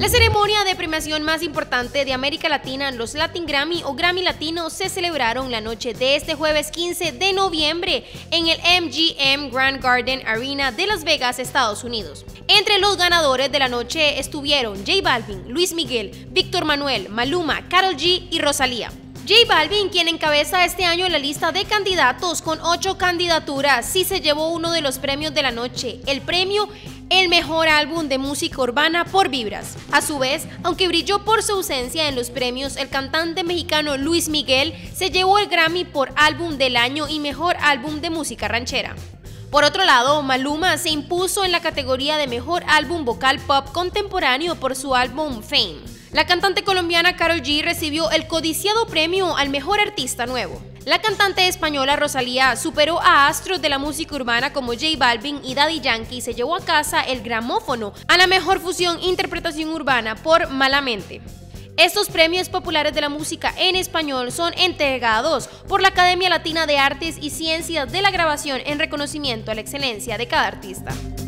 La ceremonia de premiación más importante de América Latina, los Latin Grammy o Grammy Latino, se celebraron la noche de este jueves 15 de noviembre en el MGM Grand Garden Arena de Las Vegas, Estados Unidos. Entre los ganadores de la noche estuvieron J Balvin, Luis Miguel, Víctor Manuel, Maluma, Karol G y Rosalía. J Balvin, quien encabeza este año la lista de candidatos con 8 candidaturas, sí se llevó uno de los premios de la noche, el premio El Mejor Álbum de Música Urbana por Vibras. A su vez, aunque brilló por su ausencia en los premios, el cantante mexicano Luis Miguel se llevó el Grammy por Álbum del Año y Mejor Álbum de Música Ranchera. Por otro lado, Maluma se impuso en la categoría de Mejor Álbum Vocal Pop Contemporáneo por su álbum Fame. La cantante colombiana Karol G recibió el codiciado premio al Mejor Artista Nuevo. La cantante española Rosalía superó a astros de la música urbana como J Balvin y Daddy Yankee y se llevó a casa el gramófono a la Mejor Fusión Interpretación Urbana por Malamente. Estos premios populares de la música en español son entregados por la Academia Latina de Artes y Ciencias de la Grabación en reconocimiento a la excelencia de cada artista.